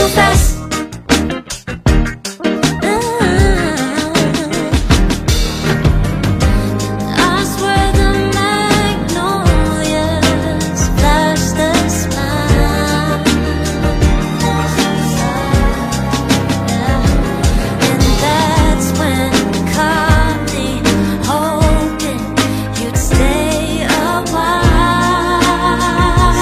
fast. I swear the magnolias flash their smile, and that's when you caught me hoping you'd stay a while.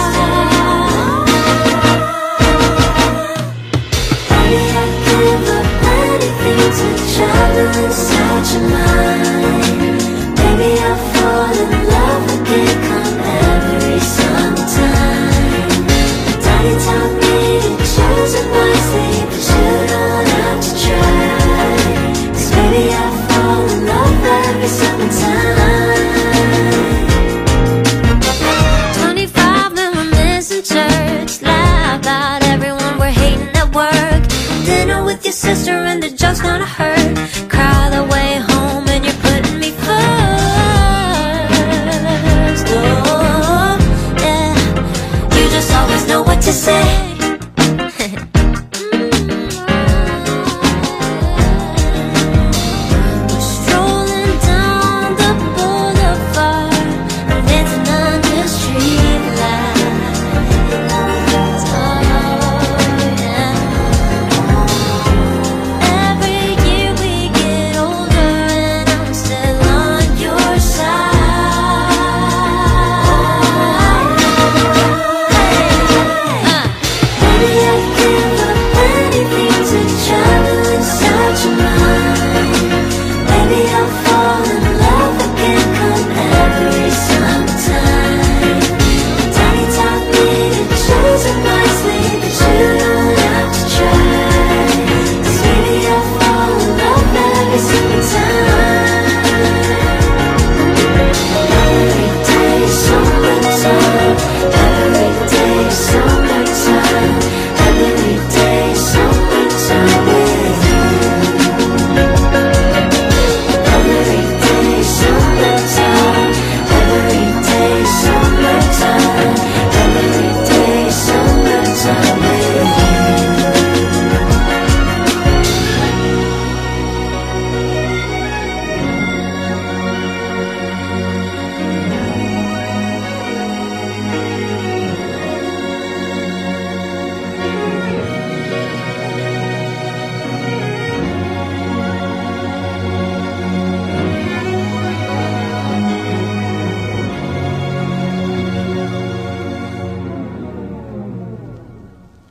Baby, I'd give up anything to travel inside your mind. Baby, I'll fall in love again come every summertime. Daddy taught me to choose it wisely, but you don't have to try. 'Cause baby, I fall in love every summertime. 25 and we're missing church. Laugh about everyone we're hating at work. Dinner with your sister and the joke's gonna hurt. Cry the way home and you're putting me first. Oh, yeah. You just always know what to say.